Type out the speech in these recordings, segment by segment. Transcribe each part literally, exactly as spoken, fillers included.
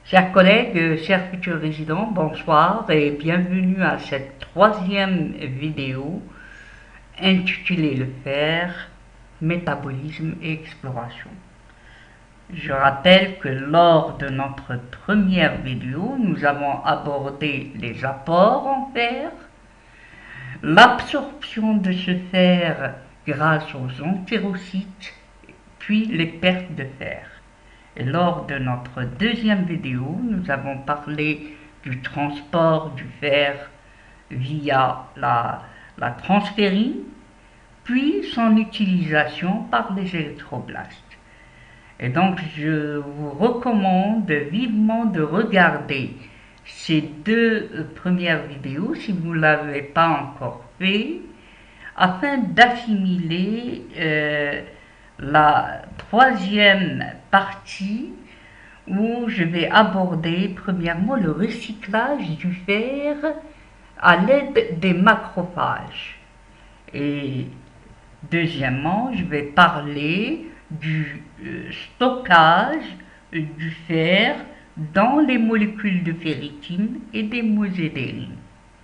Chers collègues, chers futurs résidents, bonsoir et bienvenue à cette troisième vidéo intitulée Le fer, métabolisme et exploration. Je rappelle que lors de notre première vidéo, nous avons abordé les apports en fer, l'absorption de ce fer grâce aux entérocytes, puis les pertes de fer. Et lors de notre deuxième vidéo, nous avons parlé du transport du fer via la, la transférine, puis son utilisation par les électroblastes. Et donc, je vous recommande vivement de regarder ces deux premières vidéos, si vous ne l'avez pas encore fait, afin d'assimiler euh, la troisième partie où je vais aborder premièrement le recyclage du fer à l'aide des macrophages. Et deuxièmement, je vais parler du euh, stockage du fer dans les molécules de ferritine et des mosédérines.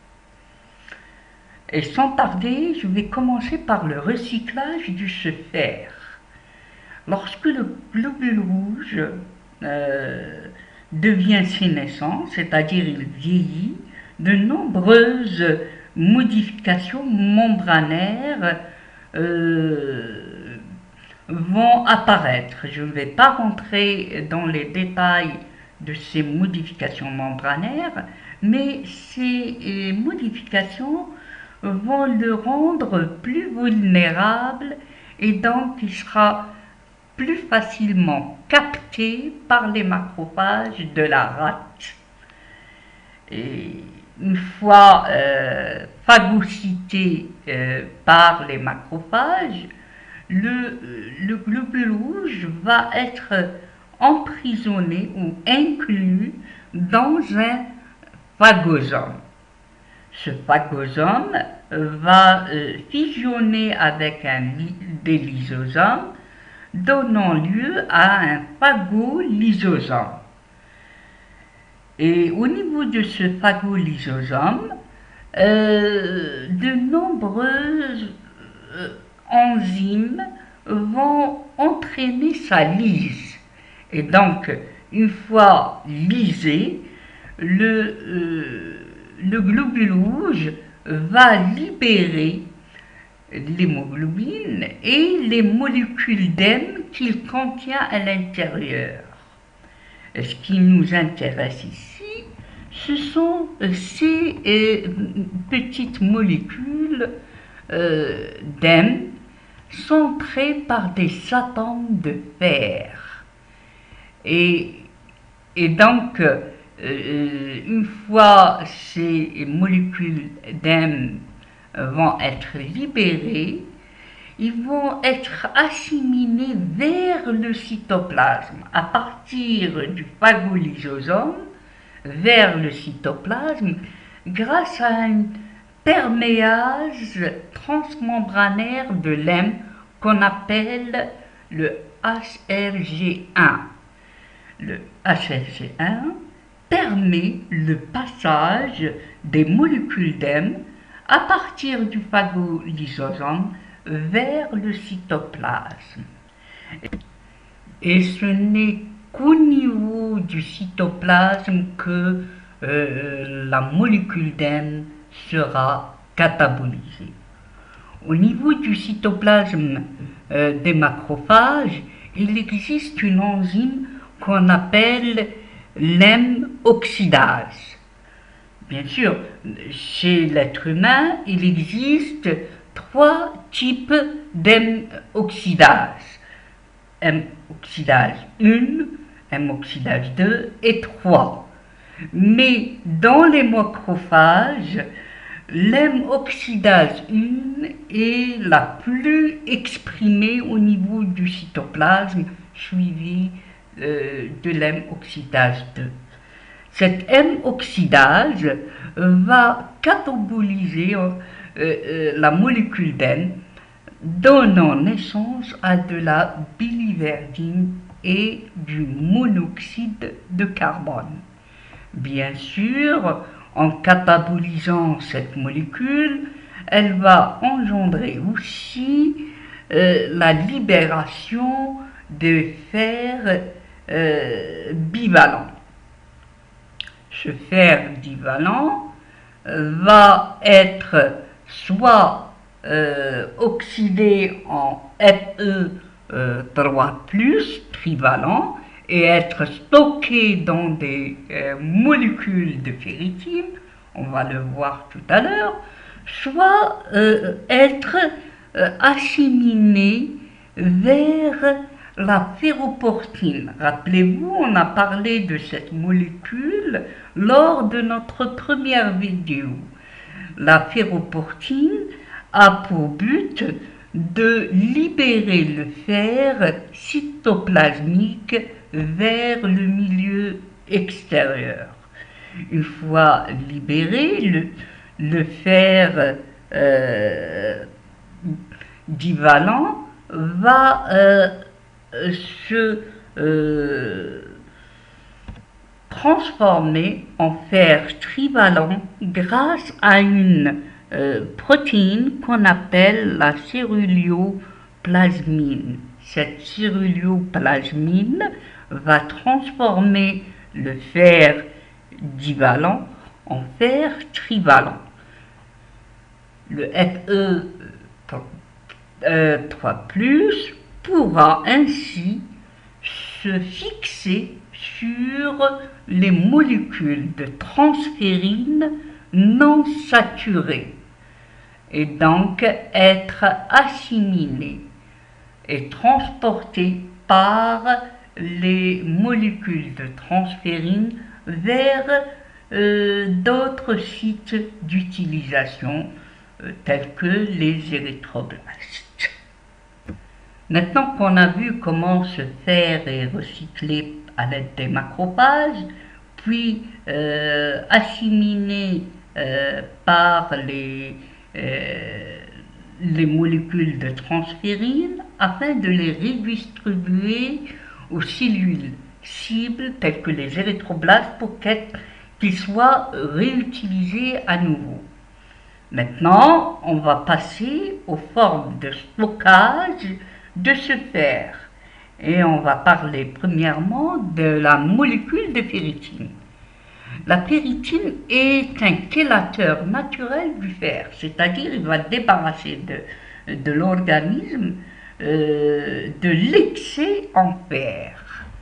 Et sans tarder, je vais commencer par le recyclage de ce fer. Lorsque le globule rouge euh, devient sénescent, c'est-à-dire il vieillit, de nombreuses modifications membranaires euh, vont apparaître. Je ne vais pas rentrer dans les détails de ces modifications membranaires, mais ces modifications vont le rendre plus vulnérable et donc il sera plus facilement capté par les macrophages de la rate. Et une fois euh, phagocyté euh, par les macrophages, le, le globule rouge va être emprisonné ou inclus dans un phagosome. Ce phagosome va euh, fusionner avec un des lysosomes, donnant lieu à un phagolysosome. Et au niveau de ce phagolysosome, euh, de nombreuses euh, enzymes vont entraîner sa lyse. Et donc, une fois lysé, le, euh, le globule rouge va libérer l'hémoglobine et les molécules d'hème qu'il contient à l'intérieur. Ce qui nous intéresse ici, ce sont ces euh, petites molécules euh, d'hème centrées par des atomes de fer. Et, et donc, euh, une fois ces molécules d'hème vont être libérés, ils vont être assimilés vers le cytoplasme à partir du phagolysosome vers le cytoplasme grâce à un perméase transmembranaire de l'hème qu'on appelle le H R G un. Le H R G un permet le passage des molécules d'hème à partir du phagolysosome vers le cytoplasme. Et ce n'est qu'au niveau du cytoplasme que euh, la molécule d'hème sera catabolisée. Au niveau du cytoplasme euh, des macrophages, il existe une enzyme qu'on appelle l'hème oxydase. Bien sûr, chez l'être humain, il existe trois types d'hème oxydase. hème oxydase un, hème oxydase deux et trois. Mais dans les macrophages, l'hème oxydase un est la plus exprimée au niveau du cytoplasme, suivie euh, de l'hème oxydase deux. Cette hème oxydase va cataboliser euh, euh, la molécule d'hème, donnant naissance à de la biliverdine et du monoxyde de de carbone. Bien sûr, en catabolisant cette molécule, elle va engendrer aussi euh, la libération de fer euh, bivalent. Ce fer bivalent euh, va être soit euh, oxydé en F E trois plus, trivalent, et être stocké dans des euh, molécules de ferritine, on va le voir tout à l'heure, soit euh, être euh, assimilé vers la ferroportine. Rappelez-vous, on a parlé de cette molécule lors de notre première vidéo. La ferroportine a pour but de libérer le fer cytoplasmique vers le milieu extérieur. Une fois libéré, le, le fer euh, divalent va euh, se euh, transformer en fer trivalent grâce à une euh, protéine qu'on appelle la céruleoplasmine. Cette céruleoplasmine va transformer le fer divalent en fer trivalent. Le F E trois plus pourra ainsi se fixer sur les molécules de transférine non saturées et donc être assimilé et transporté par les molécules de transférine vers euh, d'autres sites d'utilisation euh, tels que les érythroblastes. Maintenant qu'on a vu comment ce fer est recyclé à l'aide des macrophages, puis euh, assimilé euh, par les, euh, les molécules de transférine afin de les redistribuer aux cellules cibles telles que les érythroblastes pour qu'ils soient réutilisés à nouveau. Maintenant, on va passer aux formes de stockage de ce fer. Et on va parler premièrement de la molécule de ferritine. La ferritine est un chélateur naturel du fer, c'est-à-dire il va débarrasser de, de l'organisme euh, de l'excès en fer.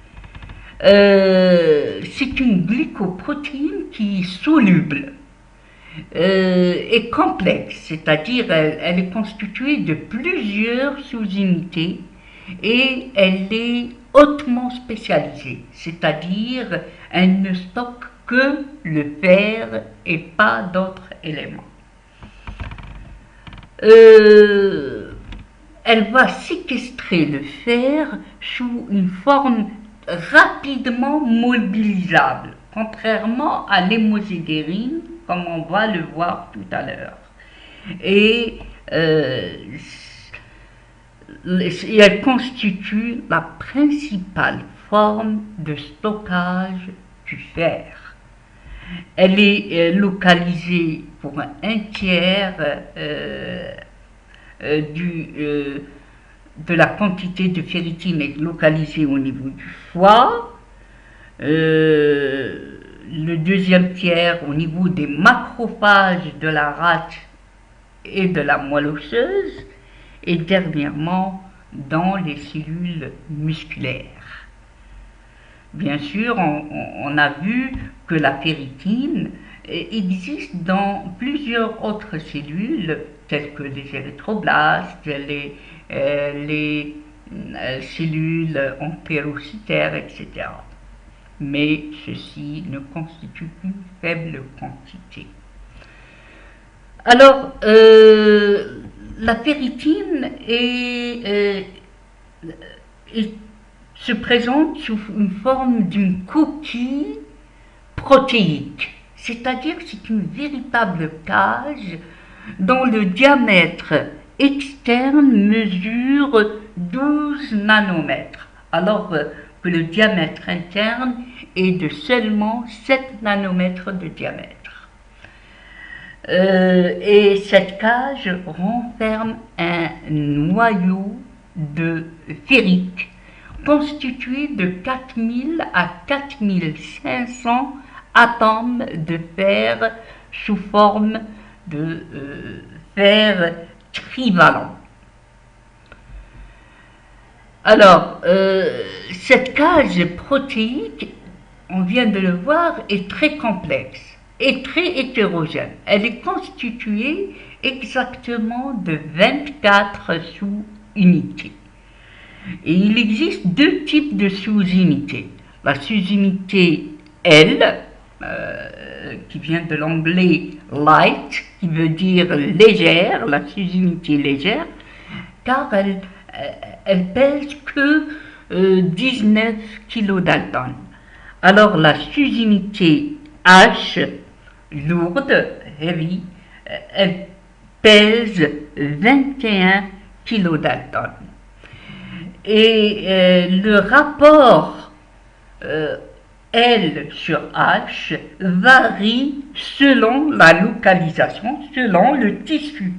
Euh, c'est une glycoprotéine qui est soluble euh, et complexe, c'est-à-dire elle, elle est constituée de plusieurs sous-unités et elle est hautement spécialisée, c'est-à-dire elle ne stocke que le fer et pas d'autres éléments. Euh, elle va séquestrer le fer sous une forme rapidement mobilisable, contrairement à l'hémosidérine, comme on va le voir tout à l'heure. Et euh, elle constitue la principale forme de stockage du fer. Elle est localisée pour un tiers euh, euh, du, euh, de la quantité de ferritine est localisée au niveau du foie, euh, le deuxième tiers au niveau des macrophages de la rate et de la moelle osseuse, et dernièrement dans les cellules musculaires. Bien sûr, on, on a vu que la ferritine existe dans plusieurs autres cellules, telles que les érythroblastes, les, euh, les euh, cellules entérocytaires, et cetera. Mais ceci ne constitue qu'une faible quantité. Alors, euh, la ferritine est, euh, est, se présente sous une forme d'une coquille protéique, c'est-à-dire c'est une véritable cage dont le diamètre externe mesure douze nanomètres, alors que le diamètre interne est de seulement sept nanomètres de diamètre. Euh, et cette cage renferme un noyau de ferrique constitué de quatre mille à quatre mille cinq cents atomes de fer sous forme de euh, fer trivalent. Alors, euh, cette cage protéique, on vient de le voir, est très complexe et très hétérogène. Elle est constituée exactement de vingt-quatre sous-unités. Et il existe deux types de sous-unités. La sous-unité L, euh, qui vient de l'anglais light, qui veut dire légère, la sous-unité légère, car elle, elle pèse que euh, dix-neuf kilodaltons. Alors la sous-unité H, lourde, heavy, elle pèse vingt et un kilodaltons. Et euh, le rapport euh, L sur H varie selon la localisation, selon le tissu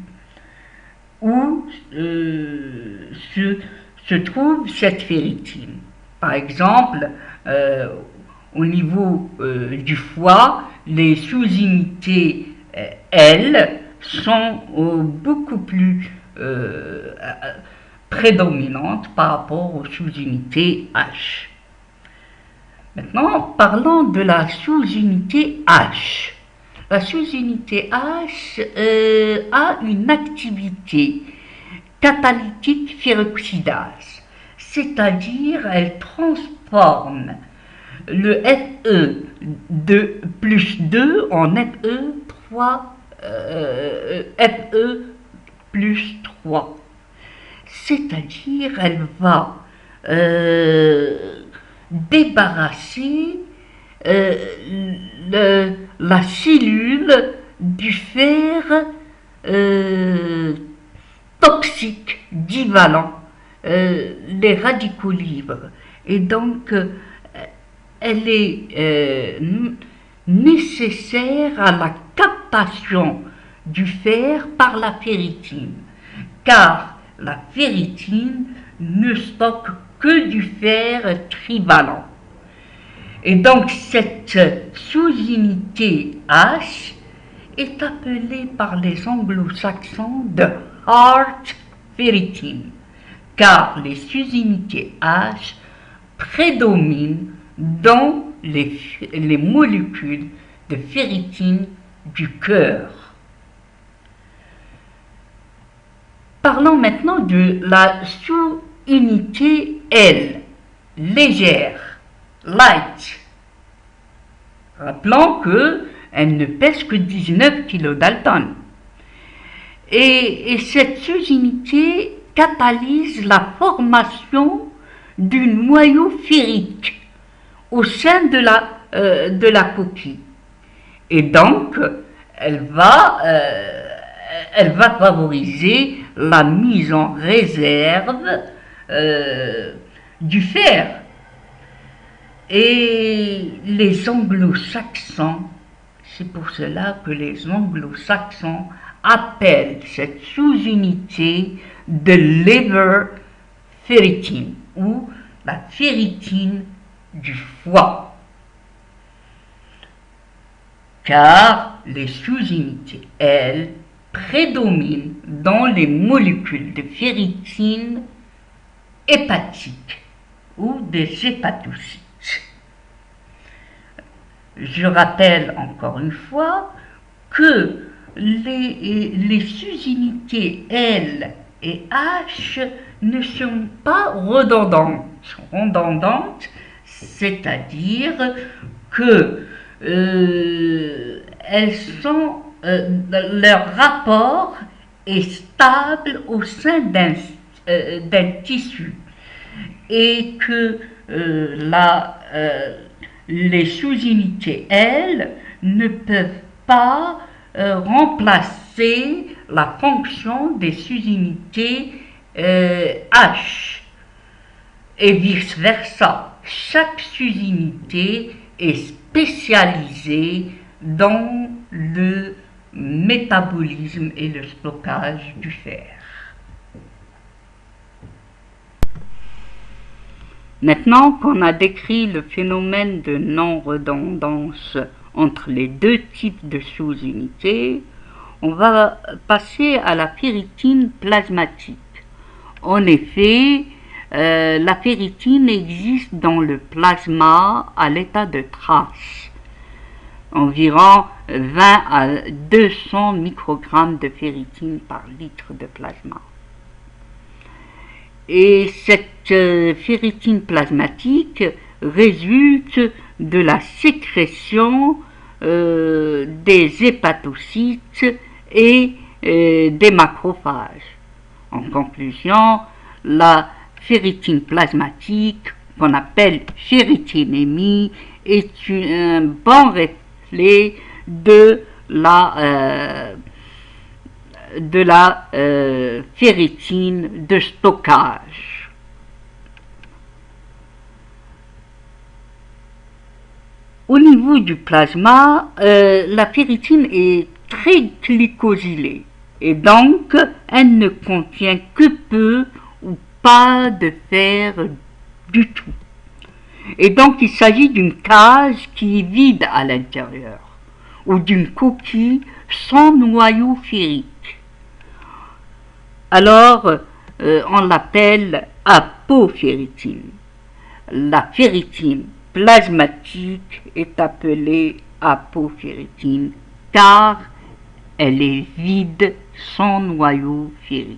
où euh, se, se trouve cette ferritine. Par exemple, euh, au niveau euh, du foie, les sous-unités euh, L sont euh, beaucoup plus euh, prédominantes par rapport aux sous-unités H. Maintenant, parlons de la sous-unité H. La sous-unité H euh, a une activité catalytique ferroxydase, c'est-à-dire elle transforme le Fe de plus deux en Fe trois, euh, Fe plus trois. C'est-à-dire elle va euh, débarrasser euh, le, la cellule du fer euh, toxique divalent, euh, les radicaux libres. Et donc, euh, elle est euh, nécessaire à la captation du fer par la ferritine, car la ferritine ne stocke que du fer trivalent. Et donc cette sous-unité H est appelée par les anglo-saxons de hard ferritine, car les sous-unités H prédominent dans les, les molécules de ferritine du cœur. Parlons maintenant de la sous-unité L, légère, light. Rappelons qu'elle ne pèse que dix-neuf kilodaltons. Et, et cette sous-unité catalyse la formation du noyau ferrique au sein de la, euh, de la coquille. Et donc, elle va, euh, elle va favoriser la mise en réserve euh, du fer. Et les anglo-saxons, c'est pour cela que les anglo-saxons appellent cette sous-unité de liver ferritine ou la ferritine du foie. Car les sous-unités, elles, prédominent dans les molécules de ferritine hépatique ou des hépatocytes. Je rappelle encore une fois que les, les sous-unités L et H ne sont pas redondantes. Redondantes, c'est-à-dire que euh, elles sont, euh, leur rapport est stable au sein d'un euh, d'un tissu et que euh, la euh, les sous-unités, elles, ne peuvent pas euh, remplacer la fonction des sous-unités euh, H. Et vice-versa. Chaque sous-unité est spécialisé dans le métabolisme et le stockage du fer. Maintenant qu'on a décrit le phénomène de non-redondance entre les deux types de sous-unités, on va passer à la ferritine plasmatique. En effet, euh, la ferritine existe dans le plasma à l'état de trace, environ vingt à deux cents microgrammes de ferritine par litre de plasma. Et cette euh, ferritine plasmatique résulte de la sécrétion euh, des hépatocytes et euh, des macrophages. En conclusion, la ferritine plasmatique, qu'on appelle ferritinémie, est un bon reflet de la euh, de la euh, ferritine de stockage. Au niveau du plasma, euh, la ferritine est très glycosylée et donc elle ne contient que peu ou pas de fer du tout. Et donc il s'agit d'une case qui est vide à l'intérieur ou d'une coquille sans noyau ferrique. Alors, euh, on l'appelle apoferritine. La ferritine plasmatique est appelée apoferritine car elle est vide sans noyau ferrique.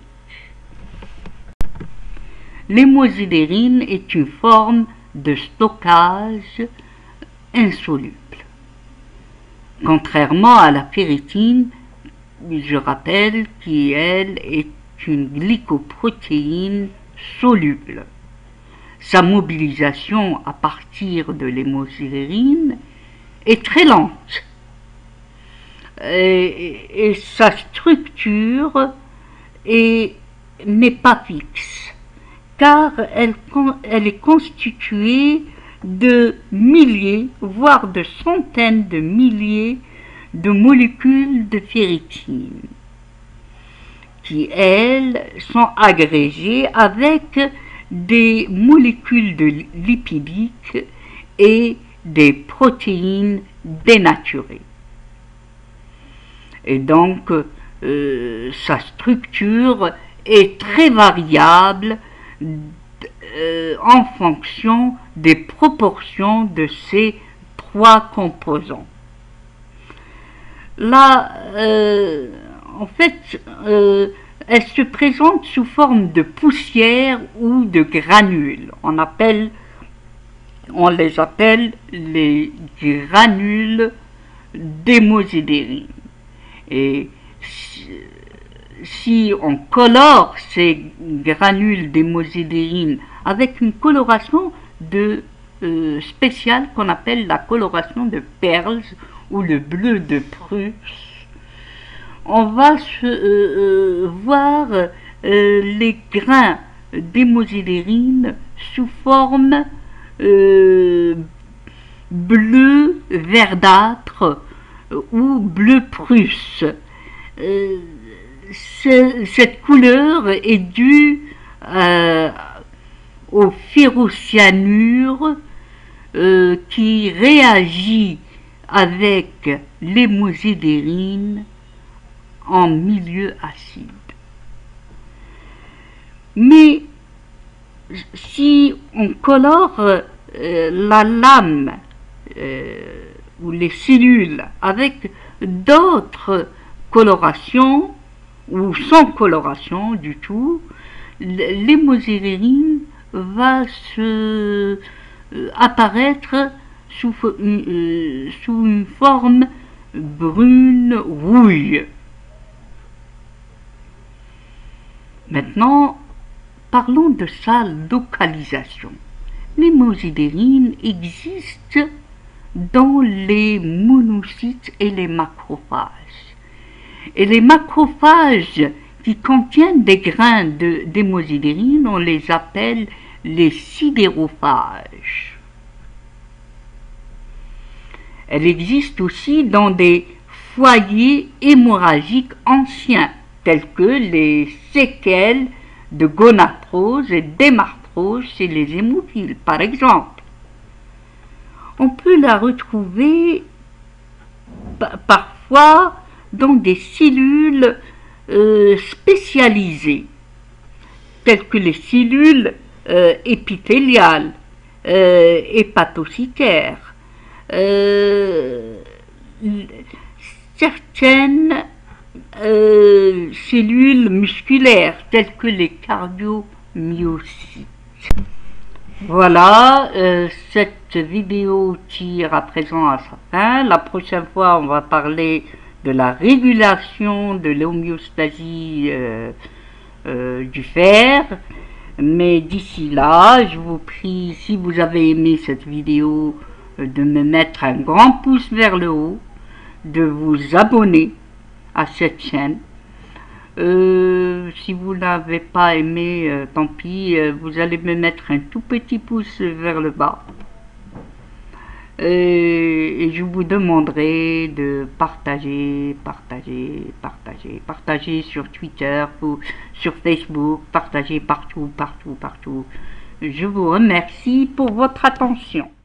L'hémosidérine est une forme de stockage insoluble. Contrairement à la ferritine, je rappelle qu'elle est une glycoprotéine soluble. Sa mobilisation à partir de l'hémosidérine est très lente et, et sa structure n'est pas fixe car elle, elle est constituée de milliers, voire de centaines de milliers de molécules de ferritine qui, elles, sont agrégées avec des molécules de lipidiques et des protéines dénaturées. Et donc, euh, sa structure est très variable euh, en fonction des proportions de ces trois composants. Là, euh, en fait, euh, elle se présente sous forme de poussière ou de granules. On appelle, on les appelle les granules d'hémosidérine. Et si, si on colore ces granules d'hémosidérine avec une coloration de, euh, spéciale qu'on appelle la coloration de Pearls ou le bleu de Prusse, on va se, euh, euh, voir euh, les grains d'hémosidérine sous forme euh, bleu verdâtre ou bleu Prusse. Euh, cette couleur est due euh, au ferrocyanure euh, qui réagit avec l'hémosidérine en milieu acide. Mais si on colore euh, la lame euh, ou les cellules avec d'autres colorations ou sans coloration du tout, l'hémosidérine va se euh, apparaître sous, euh, sous une forme brune rouille. Maintenant, parlons de sa localisation. L'hémosidérine existe dans les monocytes et les macrophages. Et les macrophages qui contiennent des grains d'hémosidérine, on les appelle les sidérophages. Elle existe aussi dans des foyers hémorragiques anciens, tels que les séquelles de gonarthrose et d'hémarthrose chez les hémophiles, par exemple. On peut la retrouver parfois dans des cellules euh, spécialisées, telles que les cellules euh, épithéliales, euh, hépatocytaires, euh, certaines euh, cellules musculaires, telles que les cardiomyocytes. Voilà, euh, cette vidéo tire à présent à sa fin. La prochaine fois, on va parler de la régulation de l'homéostasie euh, euh, du fer. Mais d'ici là, je vous prie, si vous avez aimé cette vidéo, de me mettre un grand pouce vers le haut, de vous abonner à cette chaîne. Euh, si vous n'avez pas aimé, euh, tant pis, euh, vous allez me mettre un tout petit pouce vers le bas. Euh, et je vous demanderai de partager, partager, partager, partager sur Twitter, ou sur Facebook, partager partout, partout, partout. Je vous remercie pour votre attention.